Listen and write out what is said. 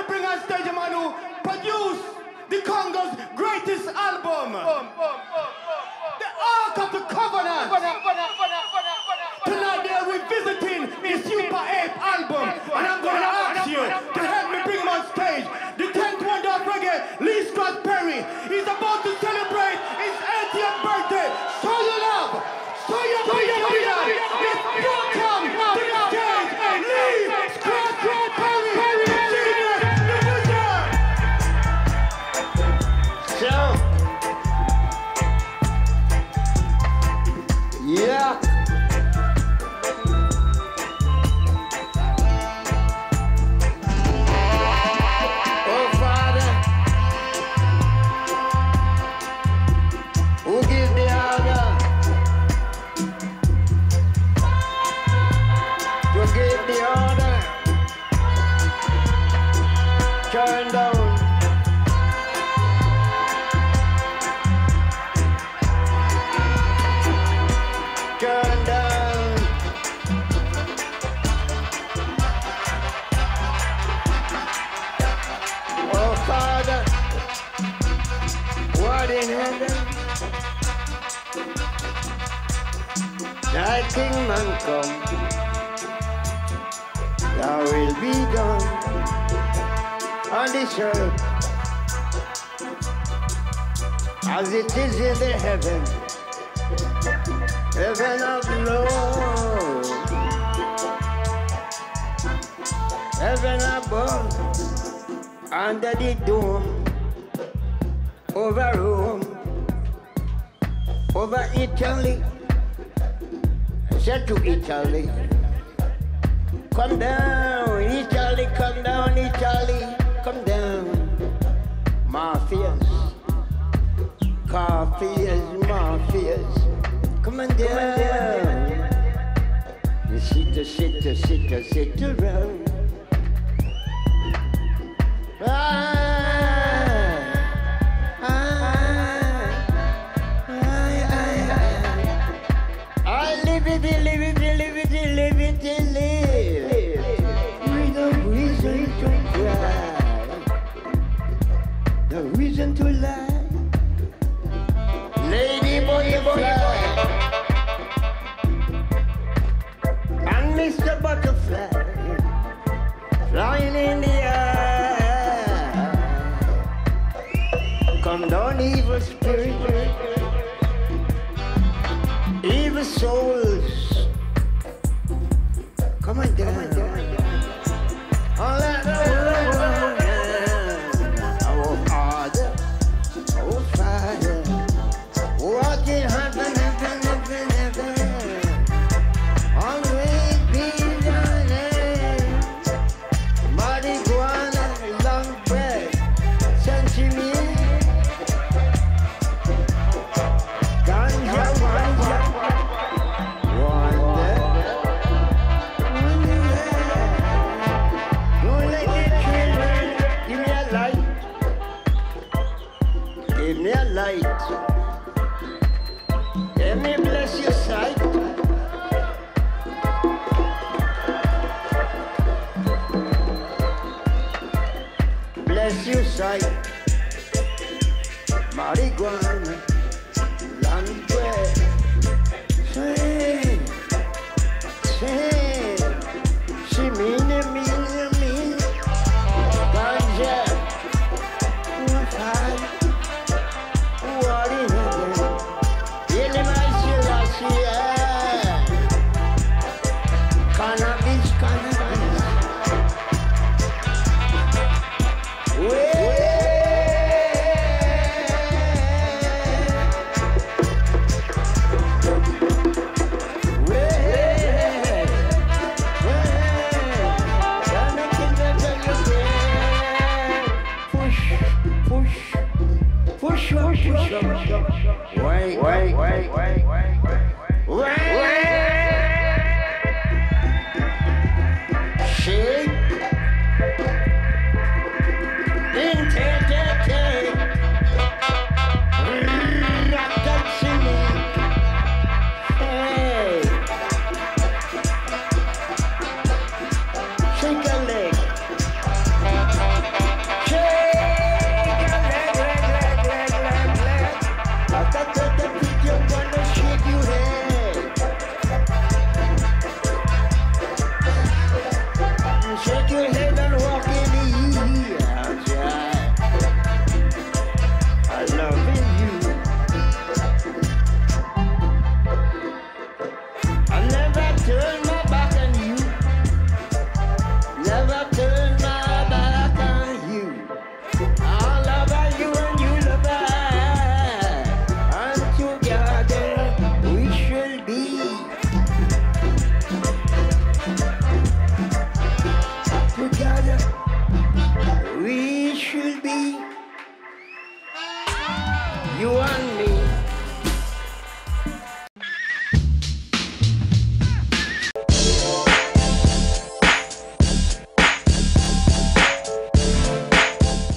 me bring on stage a man who produced the Congo's greatest album, The Ark of the Covenant. Tonight they are revisiting the Super Ape album, and I'm going to ask you to help me bring him on stage. The 10th wonder of reggae, Lee Scott Perry. He's about to celebrate his 80th birthday. Show your love. Show your appreciation. Let's welcome to the stage, Lee Scott Perry, Jr., the Wizard. Yeah. Oh, Father, who gives the order to give the order? Turn down. Turn down. Oh, Father, what in heaven? Thy kingdom come, thou will be done on this earth as it is in the heaven. Heaven of love, heaven above, under the dome, over Rome, over Italy, said to Italy, come down, Italy, come down, Italy, come down, mafias, coffees, mafias. Come on down. Sit around. I live it. With no reason to cry, no reason to lie. Lady boy, fly. Mr. Butterfly, flying in the air. Come down, evil spirit, evil souls. Come on down. All that our Father, our Father, what in heaven. Let me bless your sight. Bless your sight. Marijuana, land bread. Sing, she mean. Ganja, what in heaven? Cannabis. Push. Wait.